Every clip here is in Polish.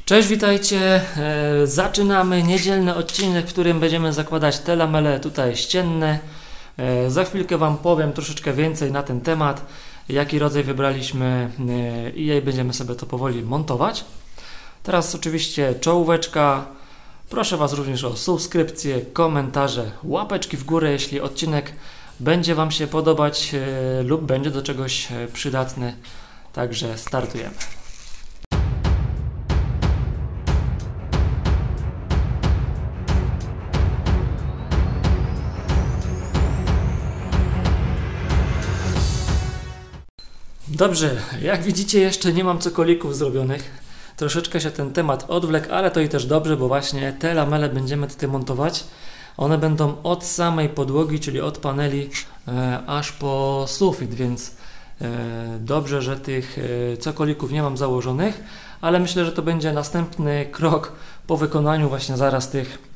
Cześć, witajcie. Zaczynamy niedzielny odcinek, w którym będziemy zakładać te lamele tutaj ścienne. Za chwilkę Wam powiem troszeczkę więcej na ten temat, jaki rodzaj wybraliśmy i będziemy sobie to powoli montować. Teraz oczywiście czołóweczka. Proszę Was również o subskrypcję, komentarze, łapeczki w górę, jeśli odcinek będzie Wam się podobać lub będzie do czegoś przydatny. Także startujemy. Dobrze, jak widzicie, jeszcze nie mam cokolików zrobionych. Troszeczkę się ten temat odwlekł, ale to i też dobrze, bo właśnie te lamele będziemy tutaj montować. One będą od samej podłogi, czyli od paneli aż po sufit, więc dobrze, że tych cokolików nie mam założonych, ale myślę, że to będzie następny krok po wykonaniu właśnie zaraz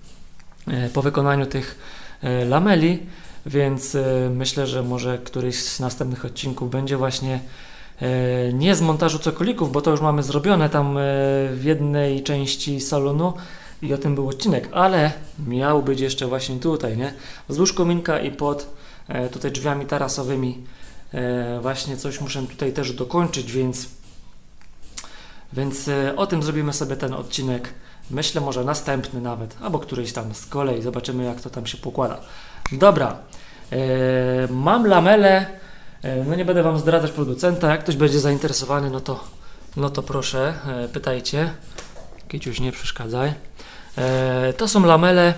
tych lameli, więc myślę, że może któryś z następnych odcinków będzie właśnie nie z montażu cokolików, bo to już mamy zrobione tam w jednej części salonu i o tym był odcinek, ale miał być jeszcze właśnie tutaj, nie? Wzdłuż kominka i pod tutaj drzwiami tarasowymi właśnie coś muszę tutaj też dokończyć, więc o tym zrobimy sobie ten odcinek, myślę może następny nawet, albo któryś tam z kolei, zobaczymy jak to tam się pokłada. Dobra, mam lamele, no nie będę Wam zdradzać producenta, jak ktoś będzie zainteresowany, no to proszę, pytajcie, Kiciuś, nie przeszkadzaj. To są lamele,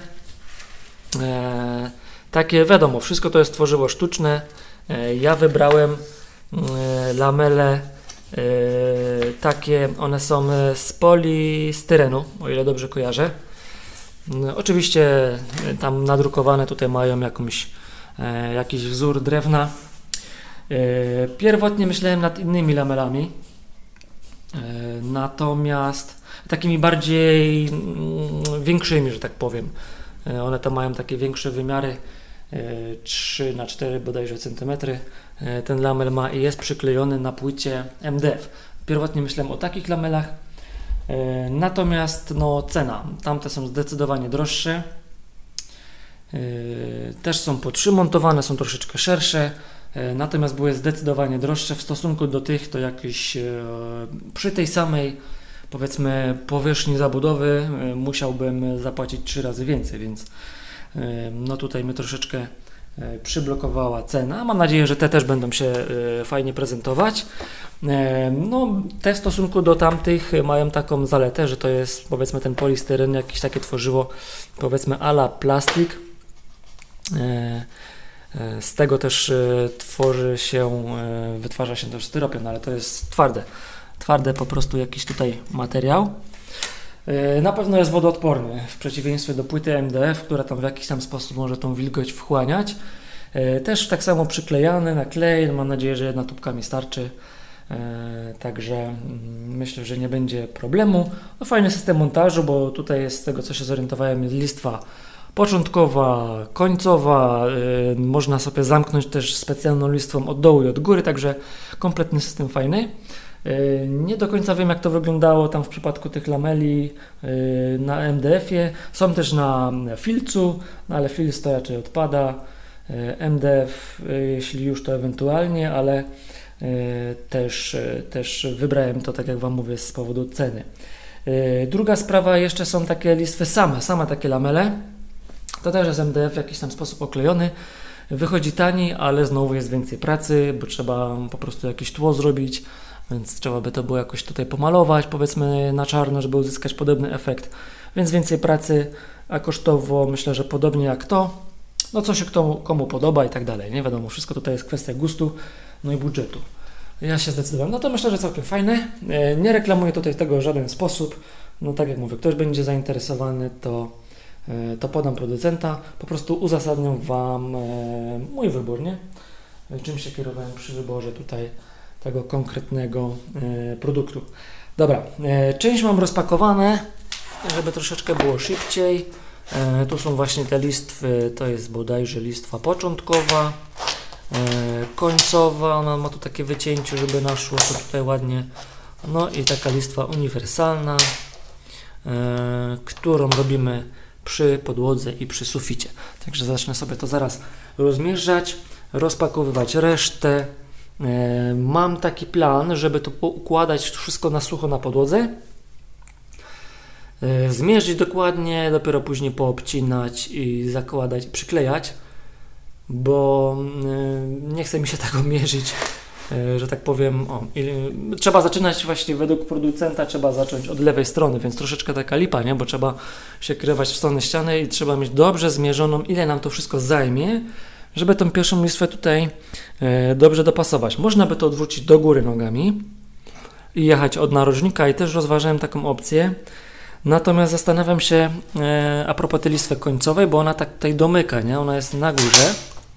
takie wiadomo, wszystko to jest tworzywo sztuczne, ja wybrałem lamele takie, one są z polistyrenu, o ile dobrze kojarzę. Oczywiście tam nadrukowane tutaj mają jakiś wzór drewna. Pierwotnie myślałem nad innymi lamelami, natomiast takimi bardziej większymi, że tak powiem. One tam mają takie większe wymiary, 3×4 bodajże centymetry. Ten lamel ma i jest przyklejony na płycie MDF. Pierwotnie myślałem o takich lamelach, natomiast cena, tamte są zdecydowanie droższe, też są podmontowane, są troszeczkę szersze, natomiast były zdecydowanie droższe w stosunku do tych, to jakieś przy tej samej, powiedzmy, powierzchni zabudowy musiałbym zapłacić 3 razy więcej, więc tutaj mnie troszeczkę przyblokowała cena. Mam nadzieję, że te też będą się fajnie prezentować. Te w stosunku do tamtych mają taką zaletę, że to jest, powiedzmy, ten polistyren, jakieś takie tworzywo, powiedzmy, a la plastik. Z tego też wytwarza się też styropian, ale to jest twarde po prostu jakiś tutaj materiał. Na pewno jest wodoodporny, w przeciwieństwie do płyty MDF, która tam w jakiś tam sposób może tą wilgoć wchłaniać. Też tak samo przyklejany na klej, mam nadzieję, że jedna tubka mi starczy. Także myślę, że nie będzie problemu. Fajny system montażu, bo tutaj jest, z tego co się zorientowałem, jest listwa początkowa, końcowa, można sobie zamknąć też specjalną listwą od dołu i od góry, także kompletny system fajny. Nie do końca wiem, jak to wyglądało tam w przypadku tych lameli na MDF-ie. Są też na filcu, ale filc to raczej odpada. MDF, jeśli już to ewentualnie, ale też wybrałem to, tak jak Wam mówię, z powodu ceny. Druga sprawa, jeszcze są takie listwy same takie lamele. To też jest MDF w jakiś tam sposób oklejony. Wychodzi taniej, ale znowu jest więcej pracy, bo trzeba po prostu jakieś tło zrobić, więc trzeba by to było jakoś tutaj pomalować, powiedzmy na czarno, żeby uzyskać podobny efekt, więc więcej pracy, a kosztowo myślę, że podobnie jak to, co się komu podoba i tak dalej, nie wiadomo, wszystko tutaj jest kwestia gustu, i budżetu. Ja się zdecydowałem, to myślę, że całkiem fajne, nie reklamuję tutaj tego w żaden sposób, tak jak mówię, ktoś będzie zainteresowany, to podam producenta, po prostu uzasadniam Wam mój wybór, nie? Czym się kierowałem przy wyborze tutaj tego konkretnego produktu. Dobra, część mam rozpakowane, żeby troszeczkę było szybciej. Tu są właśnie te listwy, to jest bodajże listwa początkowa, końcowa, ona ma tu takie wycięcie, żeby naszło to tutaj ładnie. I taka listwa uniwersalna. którą robimy przy podłodze i przy suficie. Także zacznę sobie to zaraz rozmierzać, rozpakowywać resztę. Mam taki plan, żeby to układać wszystko na sucho na podłodze, zmierzyć dokładnie, dopiero później poobcinać i zakładać i przyklejać, bo nie chce mi się tego mierzyć, że tak powiem. Trzeba zaczynać właśnie według producenta, trzeba zacząć od lewej strony, więc troszeczkę taka lipa, nie? Bo trzeba się kierować w stronę ściany i trzeba mieć dobrze zmierzoną, ile nam to wszystko zajmie, żeby tą pierwszą listwę tutaj dobrze dopasować. Można by to odwrócić do góry nogami i jechać od narożnika, i też rozważałem taką opcję. Natomiast zastanawiam się a propos tej listwy końcowej, bo ona tak tutaj domyka, nie? Ona jest na górze,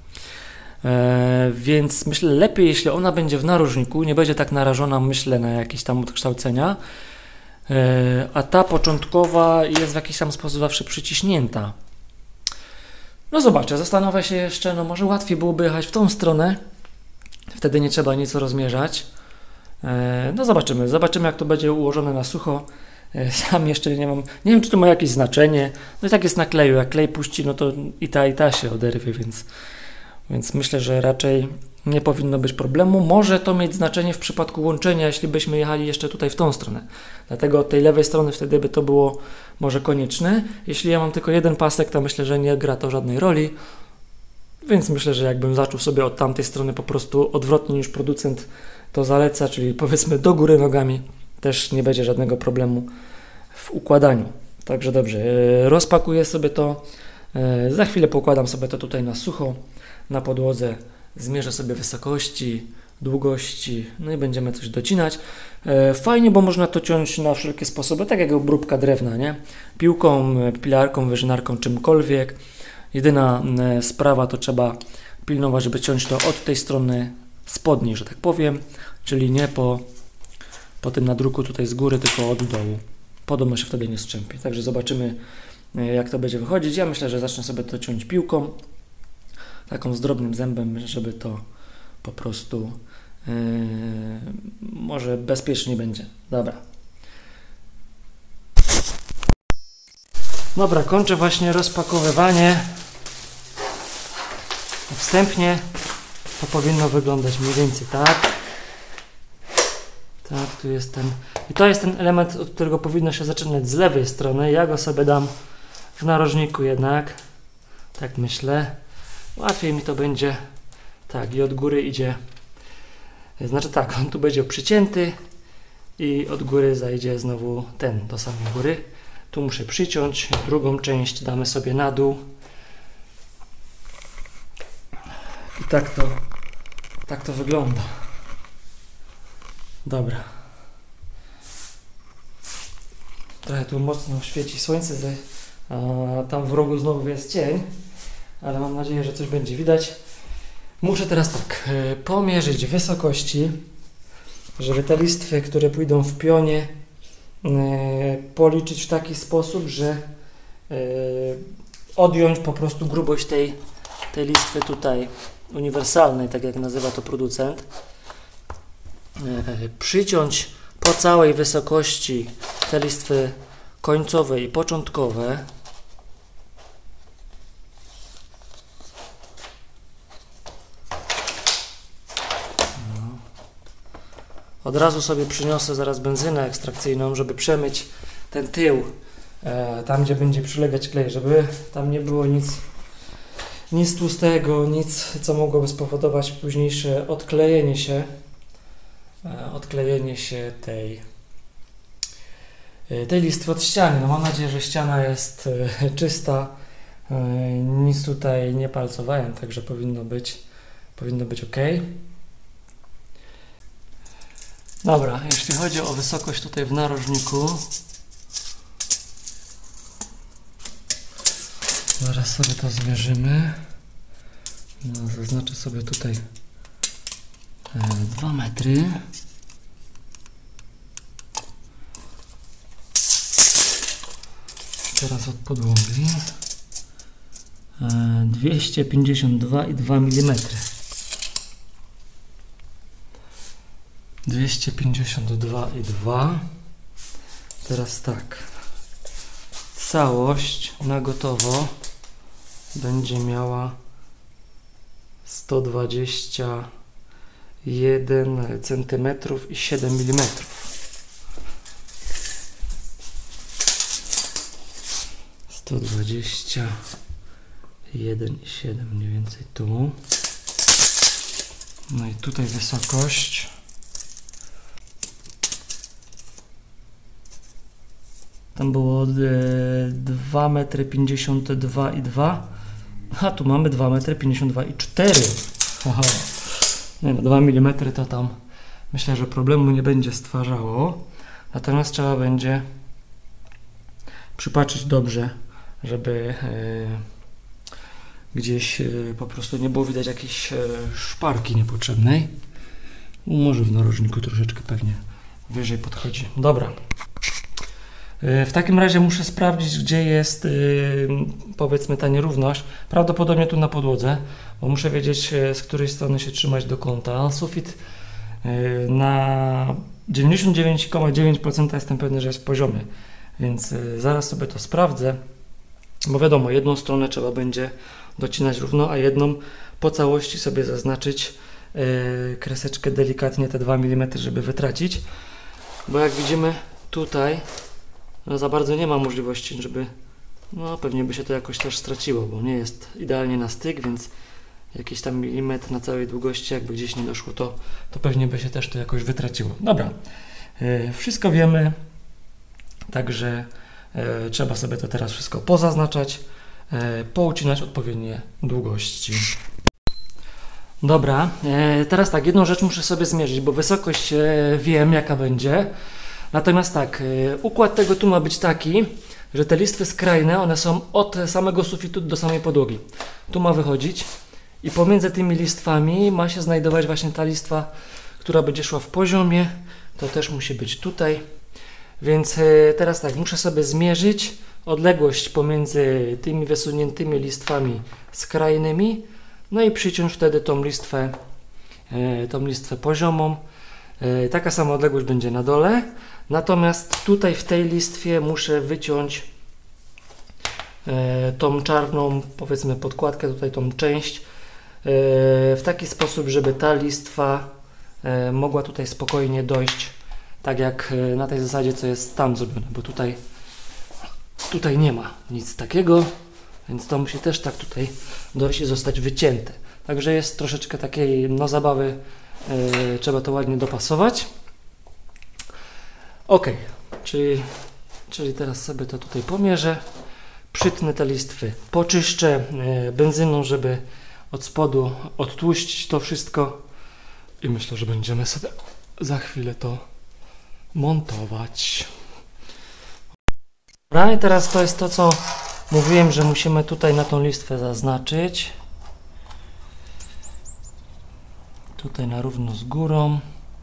więc myślę lepiej, jeśli ona będzie w narożniku, nie będzie tak narażona, myślę, na jakieś tam odkształcenia, a ta początkowa jest w jakiś tam sposób zawsze przyciśnięta. No zobaczę, zastanowię się jeszcze, no może łatwiej byłoby jechać w tą stronę, wtedy nie trzeba nic rozmierzać. No zobaczymy jak to będzie ułożone na sucho. Sam jeszcze nie wiem czy to ma jakieś znaczenie, no i tak jest na kleju, jak klej puści, no to i ta się oderwie, więc myślę, że raczej nie powinno być problemu. Może to mieć znaczenie w przypadku łączenia, jeśli byśmy jechali jeszcze tutaj w tą stronę. Dlatego od tej lewej strony wtedy by to było może konieczne. Jeśli ja mam tylko jeden pasek, to myślę, że nie gra to żadnej roli. Więc myślę, że jakbym zaczął sobie od tamtej strony po prostu odwrotnie niż producent to zaleca, czyli powiedzmy do góry nogami, też nie będzie żadnego problemu w układaniu. Także dobrze, rozpakuję sobie to. Za chwilę pokładam sobie to tutaj na sucho, na podłodze. Zmierzę sobie wysokości, długości, no i będziemy coś docinać. Fajnie, bo można to ciąć na wszelkie sposoby, tak jak obróbka drewna, nie? Piłką, pilarką, wyżynarką, czymkolwiek. Jedyna sprawa to trzeba pilnować, żeby ciąć to od tej strony spodniej, że tak powiem, czyli nie po tym nadruku tutaj z góry, tylko od dołu. Podobno się wtedy nie strzępi. Także zobaczymy, jak to będzie wychodzić. Ja myślę, że zacznę sobie to ciąć piłką, taką z drobnym zębem, żeby to po prostu może bezpiecznie będzie. Dobra, kończę właśnie rozpakowywanie. Wstępnie to powinno wyglądać mniej więcej tak. Tak, tu jest ten. I to jest ten element, od którego powinno się zaczynać z lewej strony. Ja go sobie dam w narożniku jednak. Tak myślę. Łatwiej mi to będzie. Tak, i od góry idzie. Znaczy tak, on tu będzie przycięty i od góry zajdzie znowu ten do samej góry. Tu muszę przyciąć. Drugą część damy sobie na dół. I tak to wygląda. Dobra. Trochę tu mocno świeci słońce, a tam w rogu znowu jest cień, ale mam nadzieję, że coś będzie widać. Muszę teraz tak pomierzyć wysokości, żeby te listwy, które pójdą w pionie, policzyć w taki sposób, że odjąć po prostu grubość tej listwy tutaj uniwersalnej, tak jak nazywa to producent. Przyciąć po całej wysokości te listwy końcowe i początkowe. Od razu sobie przyniosę zaraz benzynę ekstrakcyjną, żeby przemyć ten tył, tam gdzie będzie przylegać klej, żeby tam nie było nic tłustego, nic co mogłoby spowodować późniejsze odklejenie się tej listwy od ściany. No mam nadzieję, że ściana jest czysta, nic tutaj nie palcowałem, także powinno być ok. Dobra, jeśli chodzi o wysokość tutaj w narożniku, zaraz sobie to zmierzymy. No, zaznaczę sobie tutaj 2 metry. Teraz od podłogi 252,2 mm. 252,2. Teraz tak. całość na gotowo będzie miała 121 cm i 7 mm. To 21,7 mniej więcej tu. No i tutaj wysokość. Tam było 2,52 m, a tu mamy 2,52 m i 4. Aha. Nie no, 2 mm to tam myślę, że problemu nie będzie stwarzało. Natomiast trzeba będzie przypatrzeć dobrze, żeby gdzieś po prostu nie było widać jakiejś szparki niepotrzebnej. Może w narożniku troszeczkę pewnie wyżej podchodzi. Dobra. W takim razie muszę sprawdzić, gdzie jest powiedzmy ta nierówność. Prawdopodobnie tu na podłodze, bo muszę wiedzieć, z której strony się trzymać do kąta. Sufit na 99,9% jestem pewny, że jest w poziomie, więc zaraz sobie to sprawdzę, bo wiadomo, jedną stronę trzeba będzie docinać równo, a jedną po całości sobie zaznaczyć kreseczkę delikatnie, te 2 mm, żeby wytracić, bo jak widzimy tutaj no za bardzo nie ma możliwości, żeby, no pewnie by się to jakoś też straciło, bo nie jest idealnie na styk, więc jakiś tam milimetr na całej długości, jakby gdzieś nie doszło, to pewnie by się też to jakoś wytraciło. Dobra, wszystko wiemy, także trzeba sobie to teraz wszystko pozaznaczać, poucinać odpowiednie długości. Dobra, teraz tak, jedną rzecz muszę sobie zmierzyć, bo wysokość wiem jaka będzie. Natomiast tak, układ tego tu ma być taki, że te listwy skrajne, one są od samego sufitu do samej podłogi. Tu ma wychodzić i pomiędzy tymi listwami ma się znajdować właśnie ta listwa, która będzie szła w poziomie. To też musi być tutaj. Więc teraz tak, muszę sobie zmierzyć odległość pomiędzy tymi wysuniętymi listwami skrajnymi, no i przyciąć wtedy tą listwę poziomą. Taka sama odległość będzie na dole, natomiast tutaj w tej listwie muszę wyciąć tą czarną, powiedzmy podkładkę, tutaj tą część w taki sposób, żeby ta listwa mogła tutaj spokojnie dojść, tak jak na tej zasadzie, co jest tam zrobione, bo tutaj nie ma nic takiego, więc to musi też tak tutaj dojść i zostać wycięte. Także jest troszeczkę takiej no zabawy. Trzeba to ładnie dopasować. Ok, czyli teraz sobie to tutaj pomierzę, przytnę te listwy, poczyszczę benzyną, żeby od spodu odtłuścić to wszystko i myślę, że będziemy sobie za chwilę to montować. Dobra, i teraz to jest to, co mówiłem, że musimy tutaj na tą listwę zaznaczyć. Tutaj na równo z górą.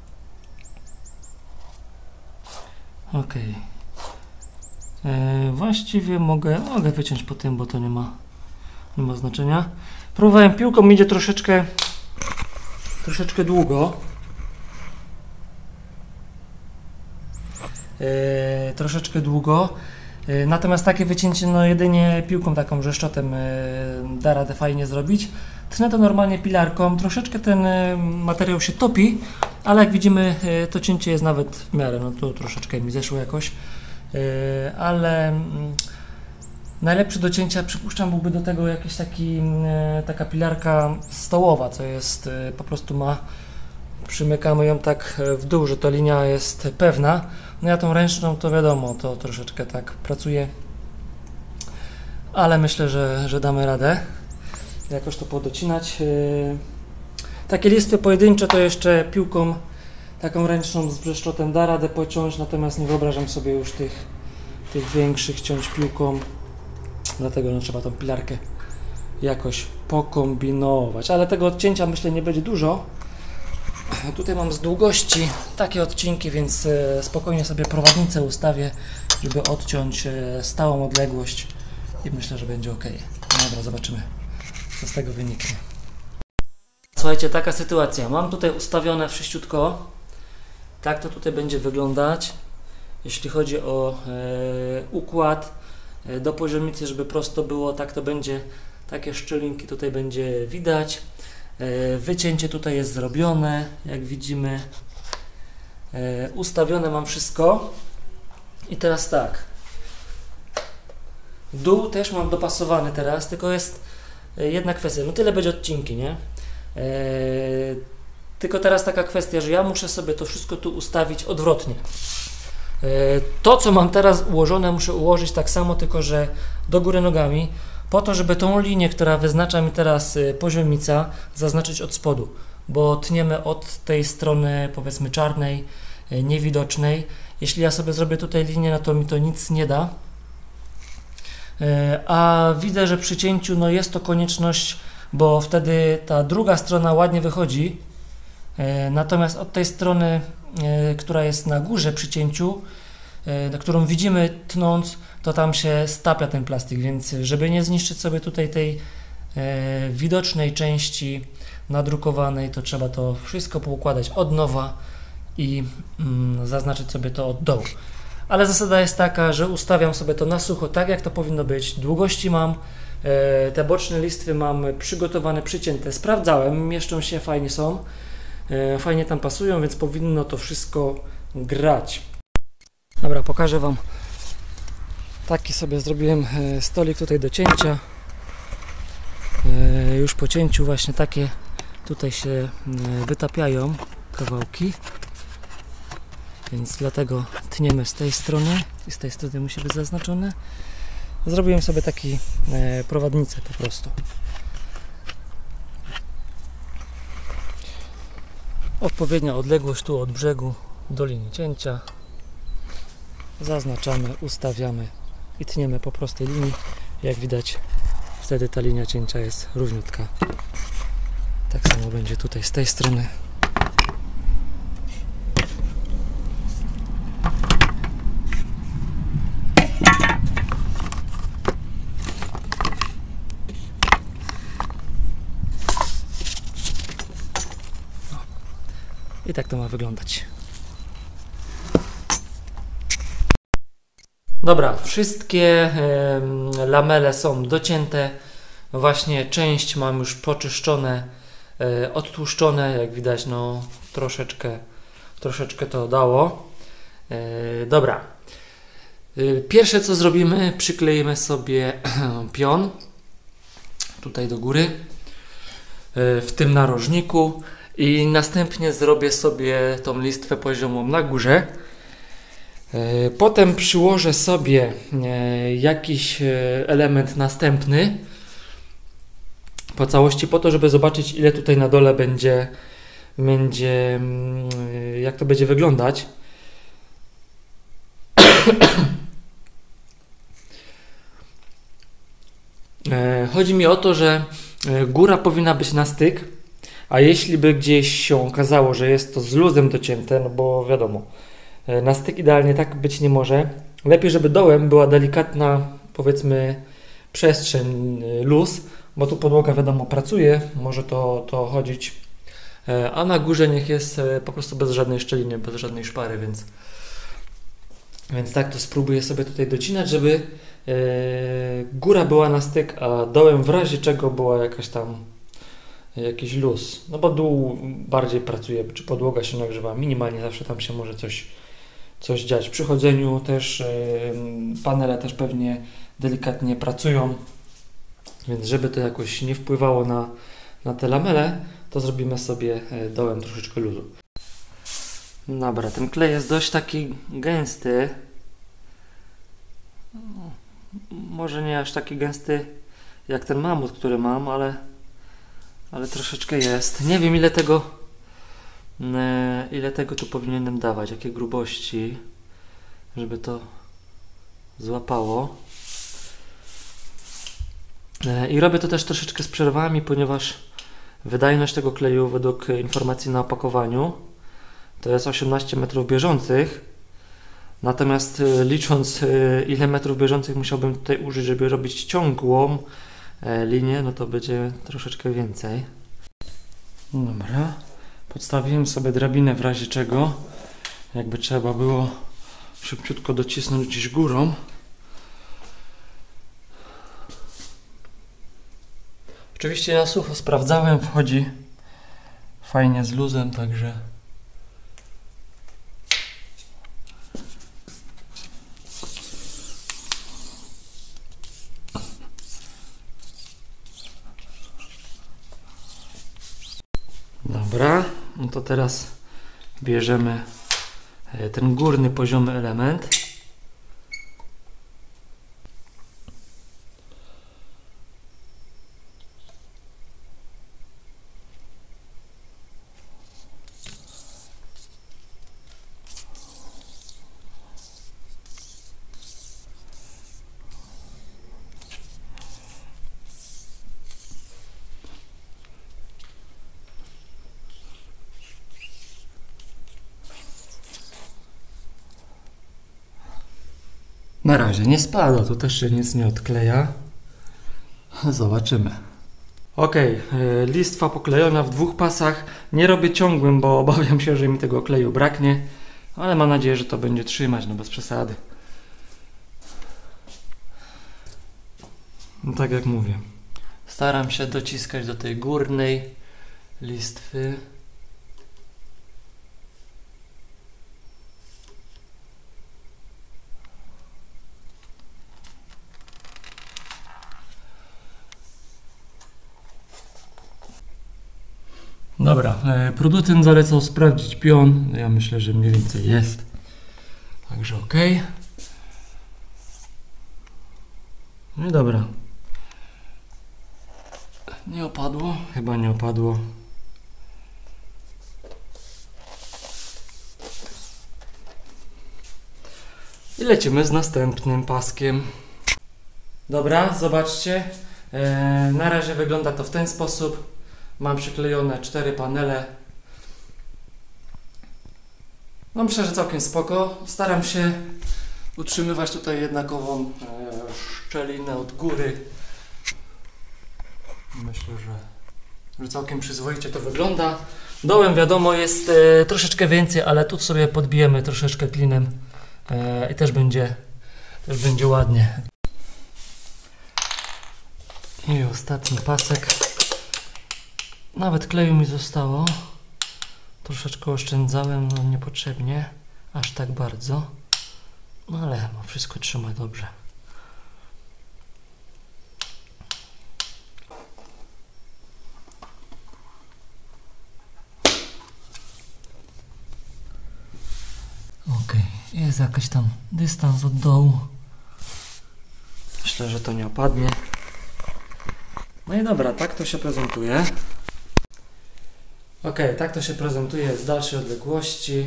Ok. Właściwie mogę wyciąć po tym, bo to nie ma znaczenia. Próbowałem piłką, idzie troszeczkę długo. Natomiast takie wycięcie no jedynie piłką taką brzeszczotem da radę fajnie zrobić. Tnę to normalnie pilarką, troszeczkę ten materiał się topi, ale jak widzimy to cięcie jest nawet w miarę, no tu troszeczkę mi zeszło jakoś, ale najlepszy do cięcia przypuszczam byłby do tego jakiś taka pilarka stołowa, co jest po prostu przymykamy ją tak w dół, że ta linia jest pewna. No ja tą ręczną to wiadomo, to troszeczkę tak pracuje, ale myślę, że damy radę jakoś to podocinać. Takie listwy pojedyncze to jeszcze piłką taką ręczną z brzeszczotem da radę pociąć, natomiast nie wyobrażam sobie już tych większych ciąć piłką, dlatego no, trzeba tą pilarkę jakoś pokombinować, ale tego odcięcia myślę nie będzie dużo. Tutaj mam z długości takie odcinki, więc spokojnie sobie prowadnicę ustawię, żeby odciąć stałą odległość i myślę, że będzie ok. No dobra, zobaczymy, co z tego wyniknie. Słuchajcie, taka sytuacja. Mam tutaj ustawione wszyściutko. Tak to tutaj będzie wyglądać. Jeśli chodzi o układ, do poziomicy, żeby prosto było, tak to będzie, takie szczelinki tutaj będzie widać. Wycięcie tutaj jest zrobione, jak widzimy. Ustawione mam wszystko. I teraz tak. Dół też mam dopasowany teraz, tylko jest jedna kwestia. No tyle będzie odcinki, nie? Tylko teraz taka kwestia, że ja muszę sobie to wszystko tu ustawić odwrotnie. To, co mam teraz ułożone, muszę ułożyć tak samo, tylko że do góry nogami, po to, żeby tą linię, która wyznacza mi teraz poziomica, zaznaczyć od spodu, bo tniemy od tej strony, powiedzmy, czarnej, niewidocznej. Jeśli ja sobie zrobię tutaj linię, no to mi to nic nie da. A widzę, że przy cięciu no jest to konieczność, bo wtedy ta druga strona ładnie wychodzi. Natomiast od tej strony, która jest na górze przy cięciu, którą widzimy tnąc, to tam się stapia ten plastik, więc żeby nie zniszczyć sobie tutaj tej widocznej części nadrukowanej, to trzeba to wszystko poukładać od nowa i zaznaczyć sobie to od dołu. Ale zasada jest taka, że ustawiam sobie to na sucho, tak jak to powinno być. Długości mam, te boczne listwy mam przygotowane, przycięte. Sprawdzałem, mieszczą się, fajnie są. Fajnie tam pasują, więc powinno to wszystko grać. Dobra, pokażę Wam. Taki sobie zrobiłem stolik tutaj do cięcia. Już po cięciu właśnie takie tutaj się wytapiają kawałki. Więc dlatego tniemy z tej strony i z tej strony musi być zaznaczone. Zrobiłem sobie taki prowadnicę po prostu. Odpowiednia odległość tu od brzegu do linii cięcia. Zaznaczamy, ustawiamy i tniemy po prostej linii. Jak widać, wtedy ta linia cięcia jest równiutka. Tak samo będzie tutaj z tej strony. I tak to ma wyglądać. Dobra, wszystkie lamele są docięte. Właśnie część mam już poczyszczone, odtłuszczone. Jak widać, no troszeczkę to dało. Dobra. Pierwsze co zrobimy, przykleimy sobie pion tutaj do góry w tym narożniku. I następnie zrobię sobie tą listwę poziomą na górze. Potem przyłożę sobie jakiś element następny po całości, po to, żeby zobaczyć, ile tutaj na dole będzie jak to będzie wyglądać. Chodzi mi o to, że góra powinna być na styk. A jeśli by gdzieś się okazało, że jest to z luzem docięte, no bo wiadomo, na styk idealnie tak być nie może. Lepiej, żeby dołem była delikatna, powiedzmy, przestrzeń, luz, bo tu podłoga wiadomo pracuje, może to chodzić. A na górze niech jest po prostu bez żadnej szczeliny, bez żadnej szpary, więc tak to spróbuję sobie tutaj docinać, żeby góra była na styk, a dołem w razie czego była jakiś luz, no bo dół bardziej pracuje, czy podłoga się nagrzewa, minimalnie zawsze tam się może coś dziać. Przy chodzeniu też panele też pewnie delikatnie pracują, więc żeby to jakoś nie wpływało na te lamele, to zrobimy sobie dołem troszeczkę luzu. Dobra, ten klej jest dość taki gęsty, może nie aż taki gęsty jak ten mamut, który mam, ale troszeczkę jest. Nie wiem ile tego tu powinienem dawać, jakie grubości, żeby to złapało. I robię to też troszeczkę z przerwami, ponieważ wydajność tego kleju według informacji na opakowaniu to jest 18 metrów bieżących. Natomiast licząc ile metrów bieżących musiałbym tutaj użyć, żeby robić ciągłą linię, no to będzie troszeczkę więcej. Dobra, podstawiłem sobie drabinę w razie czego, jakby trzeba było szybciutko docisnąć gdzieś górą. Oczywiście na sucho sprawdzałem, wchodzi fajnie z luzem, także dobra, no to teraz bierzemy ten górny poziomy element. Na razie nie spada, tu też się nic nie odkleja. Zobaczymy. Ok, listwa poklejona w 2 pasach. Nie robię ciągłym, bo obawiam się, że mi tego kleju braknie. Ale mam nadzieję, że to będzie trzymać, no bez przesady. No tak jak mówię. Staram się dociskać do tej górnej listwy. Dobra, producent zalecał sprawdzić pion. Ja myślę, że mniej więcej jest. Także ok. No i dobra. Nie opadło? Chyba nie opadło. I lecimy z następnym paskiem. Dobra, zobaczcie. Na razie wygląda to w ten sposób. Mam przyklejone 4 panele. No myślę, że całkiem spoko. Staram się utrzymywać tutaj jednakową szczelinę od góry. Myślę, że całkiem przyzwoicie to wygląda. Dołem wiadomo jest troszeczkę więcej, ale tu sobie podbijemy troszeczkę klinem i też będzie ładnie. I ostatni pasek. Nawet kleju mi zostało. Troszeczkę oszczędzałem, no niepotrzebnie. Aż tak bardzo. No ale wszystko trzyma dobrze. Ok, jest jakiś tam dystans od dołu. Myślę, że to nie opadnie. No i dobra, tak to się prezentuje. Ok, tak to się prezentuje z dalszej odległości.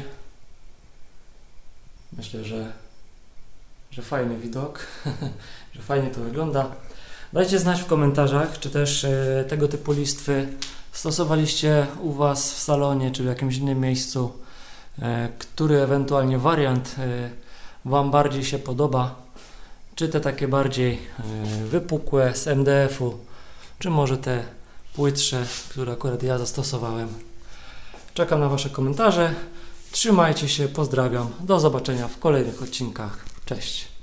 Myślę, że fajny widok, że fajnie to wygląda. Dajcie znać w komentarzach, czy też tego typu listwy stosowaliście u Was w salonie, czy w jakimś innym miejscu. Który ewentualnie wariant Wam bardziej się podoba. Czy te takie bardziej wypukłe z MDF-u, czy może te płytsze, które akurat ja zastosowałem. Czekam na Wasze komentarze. Trzymajcie się, pozdrawiam. Do zobaczenia w kolejnych odcinkach. Cześć.